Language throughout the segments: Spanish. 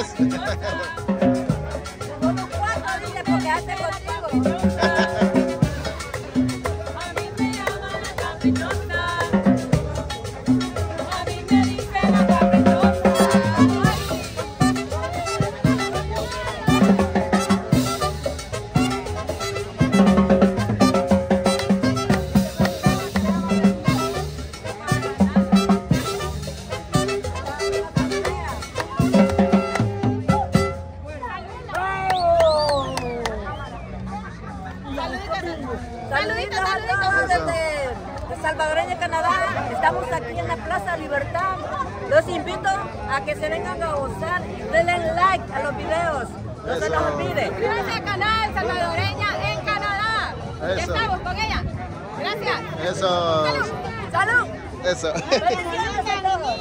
tres. Como cuatro, dice, porque hace contigo. Saluditos a todos desde Salvadoreña, Canadá. Estamos aquí en la Plaza Libertad. Los invito a que se vengan a gozar. Denle like a los videos. No se los olvide. Suscríbanse al canal Salvadoreña en Canadá. Ya estamos con ella. Gracias. Eso. Salud. ¡Salud! Eso. Bendiciones a todos.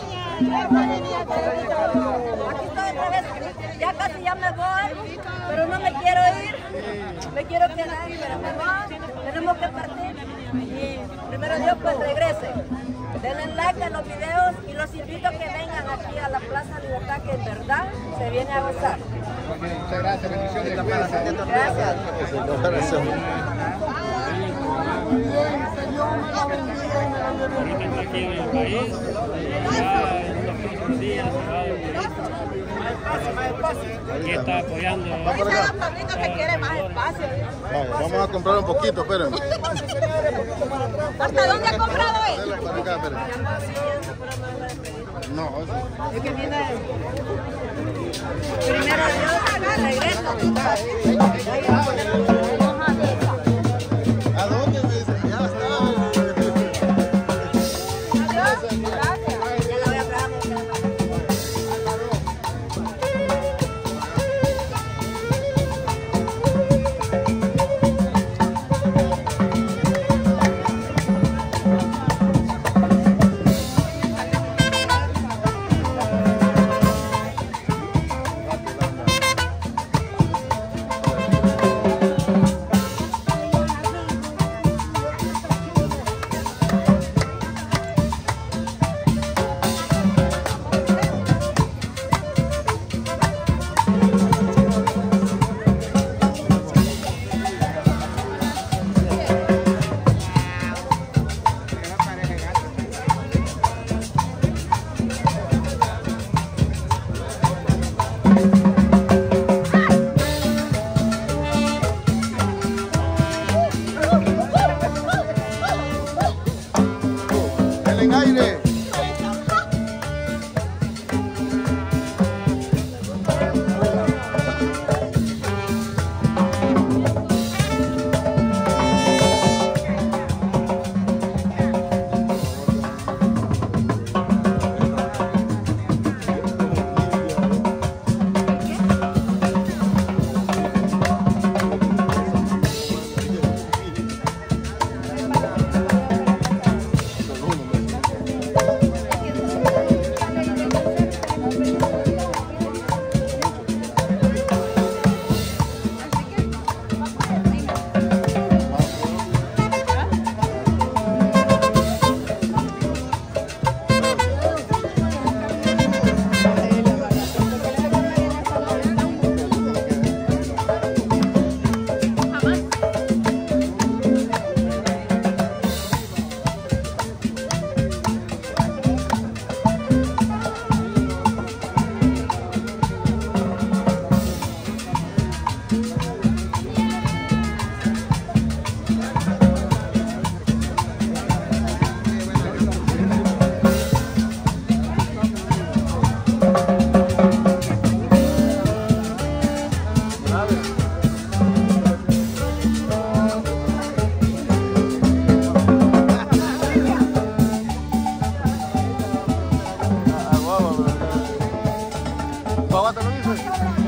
Aquí estoy otra vez. Ya casi ya me voy, pero no me quiero ir. Me quiero quedar, pero me voy. Tenemos que partir. Y primero Dios, pues regrese. Denle like a los videos y los invito a que vengan aquí a la Plaza Libertad, que en verdad se viene a gozar. Muchas gracias, bendiciones. Gracias. Ahorita está aquí en el país, ya en unos pocos días se va a aquí está apoyando. Pablito que quiere más espacio. Vamos a comprar un poquito, espérenme. ¿Hasta dónde ha comprado él? Dale para acá, espérenme. No, eso. Es que viene primero Dios, regreso. ¿A dónde me dice? Ya está. En aire. ¿Papá te lo dice?